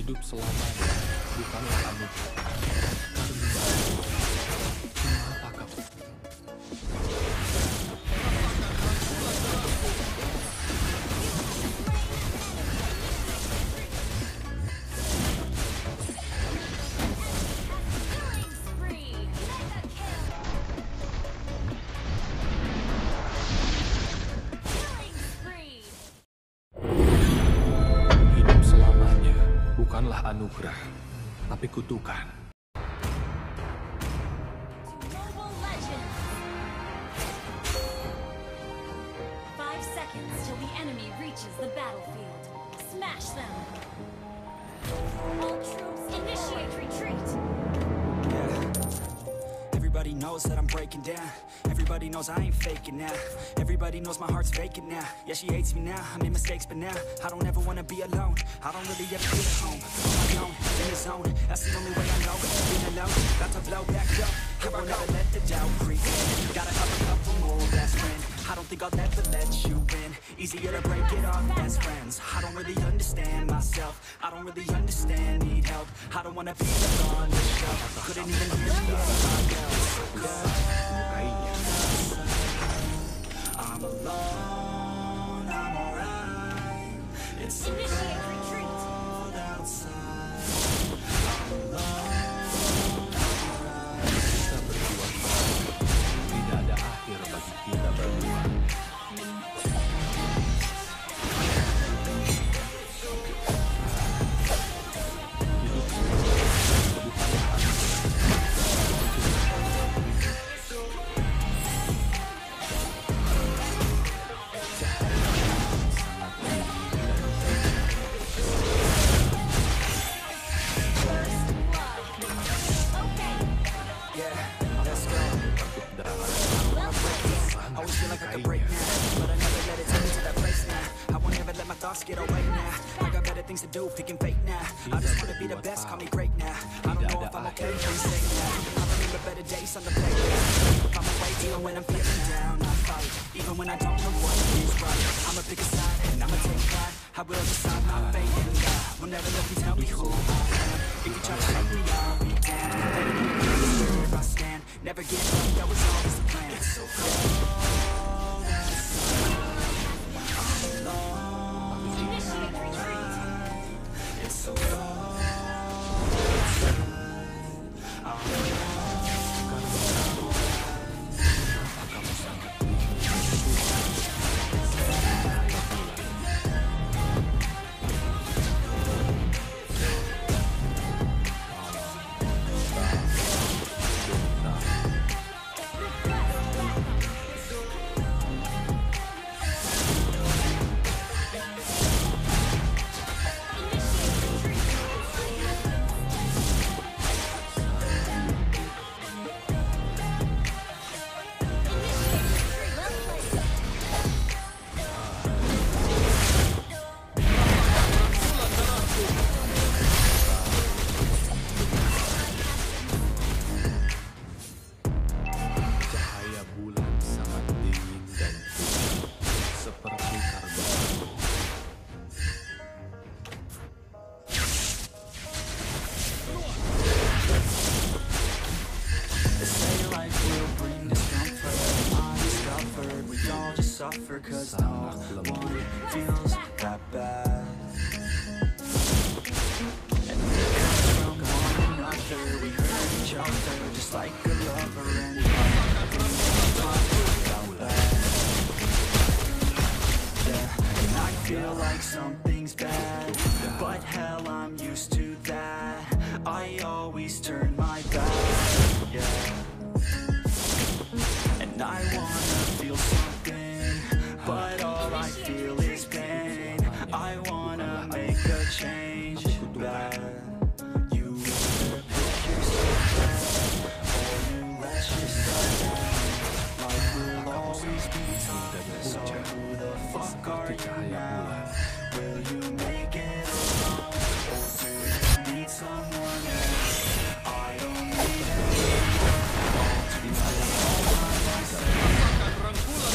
Hidup selamanya bukanlah anugerah. Apakah hidup selamanya bukanlah anugerah, tapi kutukan. Mobile Legends! 5 seconds till the enemy reaches the battlefield. Smash them! All troops initiate retreat! Yeah. Everybody knows that I'm breaking down. Everybody knows I ain't faking now. Everybody knows my heart's vacant now. Yeah, she hates me now, I made mistakes, but now I don't ever wanna be alone. I don't really ever feel at home. On my own, in the zone, that's the only way I know. Being alone, about to blow back up. I won't ever let the doubt creep in. Gotta have a couple more best friends. I don't think I'll ever let you in. Easier to break it off best friends. I don't really understand myself. I don't really understand, need help. I don't wanna be on the shelf. Couldn't even hear me else. I'm alone, I'm alright. It's so Initiate retreat! cold outside. I'm alone, I'm alright. Kita berjuang bareng. Tidak ada akhir bagi kita berdua. Hidup selamanya bukanlah anugerah. Yeah, let's go. Always feel like I could break now, but I never let it take me to that place now. I won't ever let my thoughts get away now. I got better things to do, picking fate now. I just wanna be the best, call me great now. I don't know if I'm okay, please say now. I remember better days on the playground. I'm away even when I'm feeling down. I fight, even when I don't know what is right. I'ma pick a side and I'ma take pride. I will decide my fate and God will never let me tell me who I am. If you try to take me, I'll be down. Better than me, where I stand. Never give up, that was always the plan. It's so cold outside. I'm alone. Initiate retreat! It's so cold outside. I'm alone. Kamu sangat cahaya bulan sangat dingin dan putih, seperti karbon. They say life will bring discomfort. Undiscovered, we all just suffer cause no one feels that bad. And it comes from one another. We hurt each other just like a lover and yeah, and I feel like something's bad, but hell, I'm used to that. I always turn my back, yeah. And I wanna feel something, but all I feel is pain. I wanna make a change, bad. You either pick yourself up, or you let yourself down. Life will always be tough, so who the fuck are you now? Will you make it alone, or do you need someone else? I don't need anyone, all to be all by myself.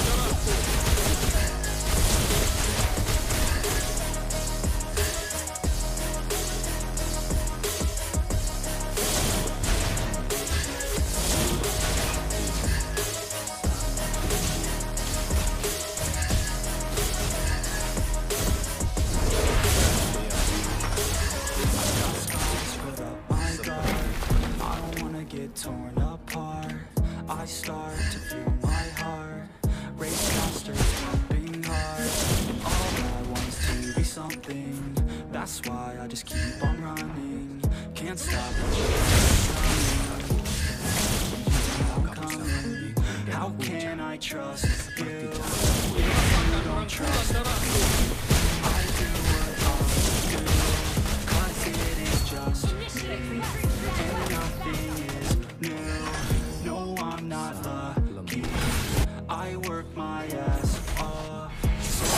torn apart, I start to feel my heart race faster, pumping hard. All I want is to be something, that's why I just keep on running. Can't stop, I'm coming. How can I trust you if you don't trust me? I do what I do, 'cause it is just me, and nothing is new. No, I'm not lucky, I work my ass off. So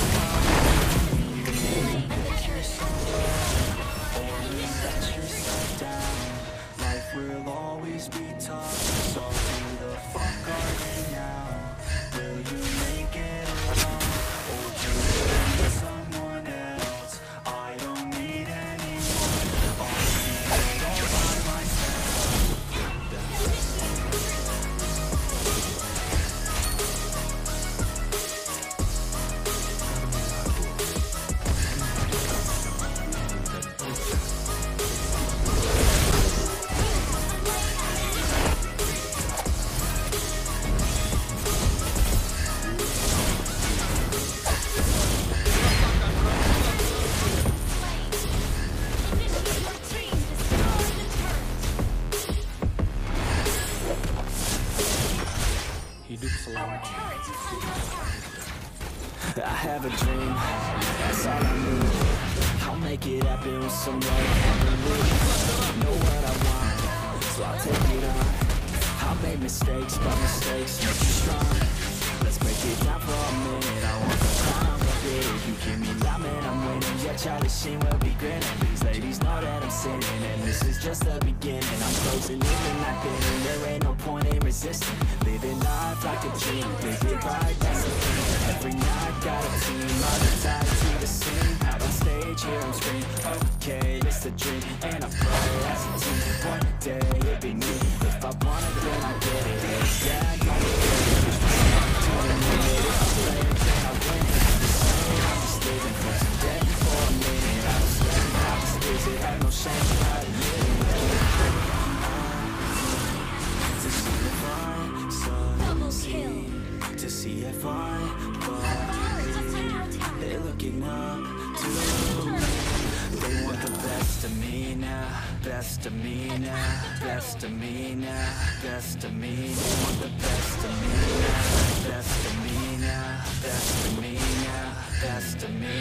make yourself up, or let yourself down. Life will always be tough, so who the fuck are you now? Will you make it alone, or do you need someone else? I don't need anyone, I'll be all by myself. Hidup selama I have a dream, that's all I need. I'll make it happen with some love and belief. Know what I want, so I'll take it on. I've made mistakes, but mistakes make you strong. Let's break it down for a minute. I want the crown, but if you keep me loud, man, I'm winning. Yeah, Charlie Sheen will be grinning. These ladies know that I'm sinning, and this is just the beginning. I'm closing in and not getting, there ain't no point in resisting. Living life like a dream, live it right, that's the thing. Every night got a team, all the tied to the scene. Out on stage, here I'm scream, okay, it's a dream. And I pray as a team, one day it'll be me. If I want it, then I get it. Yeah, I got it. To the limit, if I play it, then I win it. I'm just living for today, for a minute. I was living, I was busy, had no shame, I admit it. To see if I succeed, to see if I believe, they're looking up to me. They want the best of me now, best of me now, best of me now, best of me. They want the best of me now, best of me now, best of me now, best of me.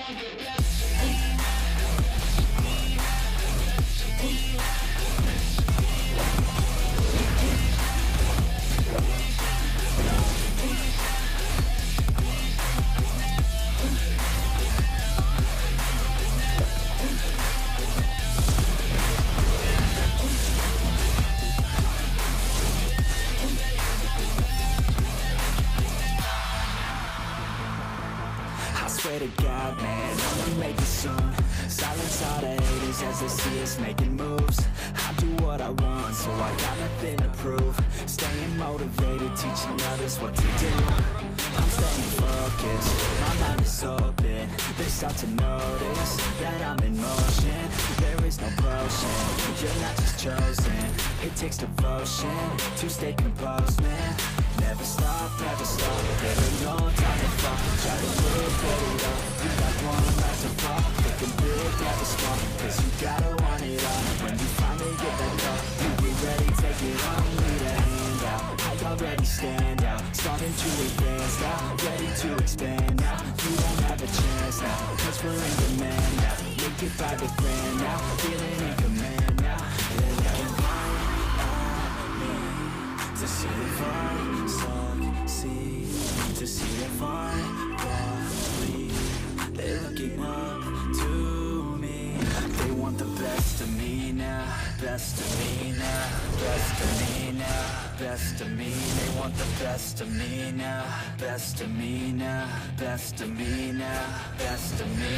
I swear to God, man, I'ma make it soon. Silence all the haters as they see us making moves. I do what I want, so I got nothing to prove. Staying motivated, teaching others what to do. I'm staying focused, my mind is open. They start to notice that I'm in motion. There is no potion, you're not just chosen. It takes devotion to stay composed, man. Never stop, there ain't no time to fall. Try to live, get it up. You got one life to fall. Thinking big, never small, 'cause you gotta want it all. When you finally get that call, you get ready, take it on. Need a hand out, I already stand out. Starting to advance now, ready to expand now. You don't have a chance now, 'cause we're in demand now. Make it by the grand now, feeling in command now. They're looking right at me, to see if I succeed, to see if I believe. They're looking up to me. They want the best of me now, best of me now, best of me now, best of me. They want the best of me now, best of me now, best of me now, best of me.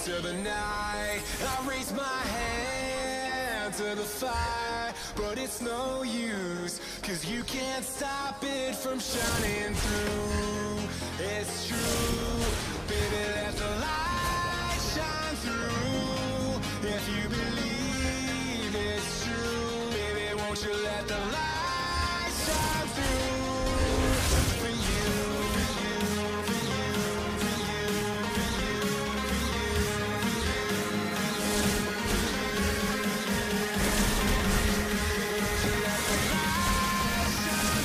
into the night. I raise my hand to the fire, but it's no use, 'cause you can't stop it from shining through. It's true, baby, let the light shine through. If you believe it's true, baby, won't you let the light shine through? For you, for you, for you, for you, for you, for you, let the light shine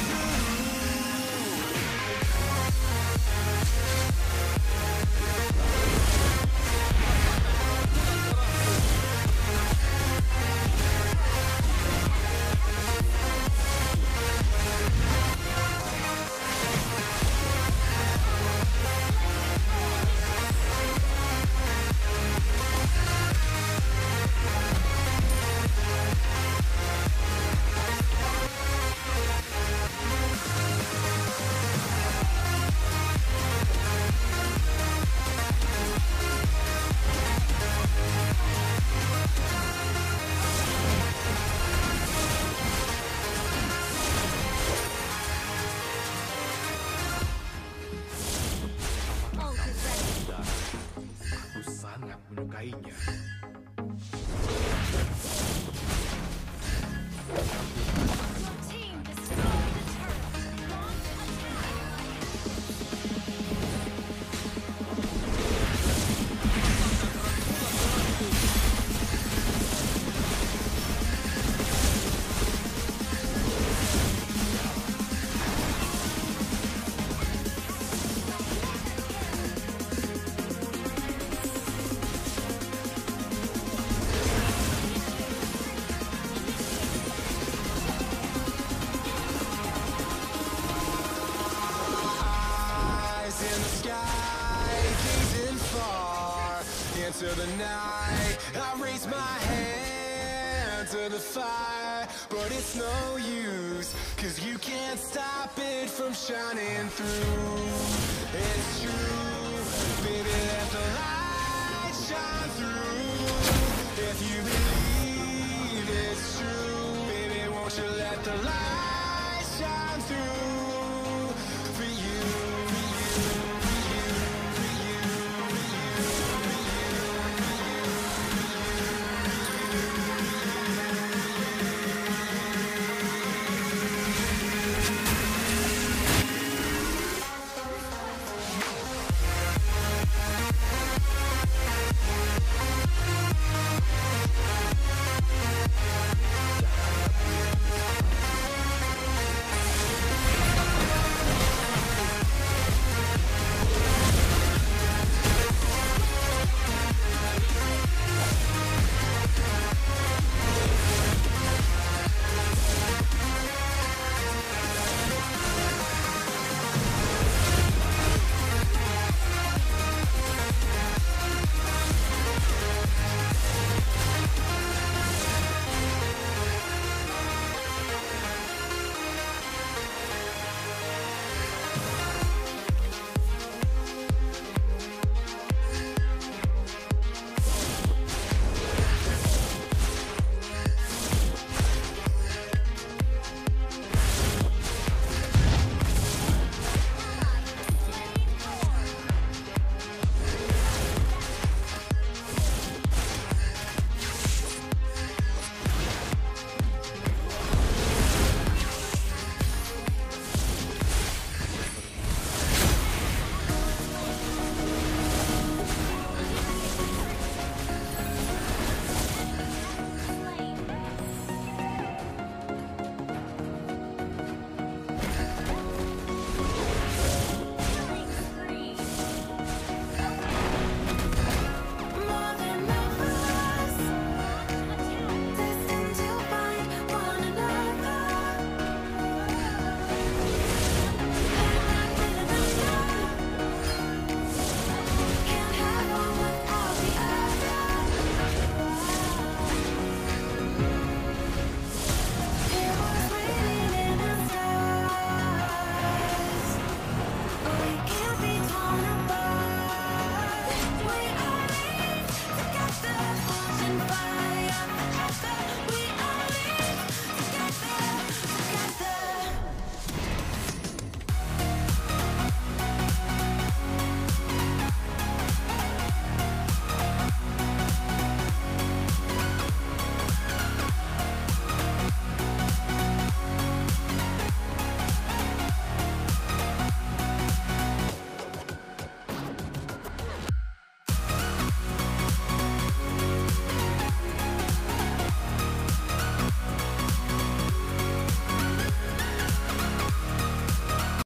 Ult is ready. Aku sangat menyukainya. Your team destroyed the turret. Launch attack. eyes in the sky, gazing far into the night. I raise my hand to the fire, but it's no use, 'cause you can't stop it from shining through. It's true, baby, let the light shine through. If you believe it's true, baby, won't you let the light shine through?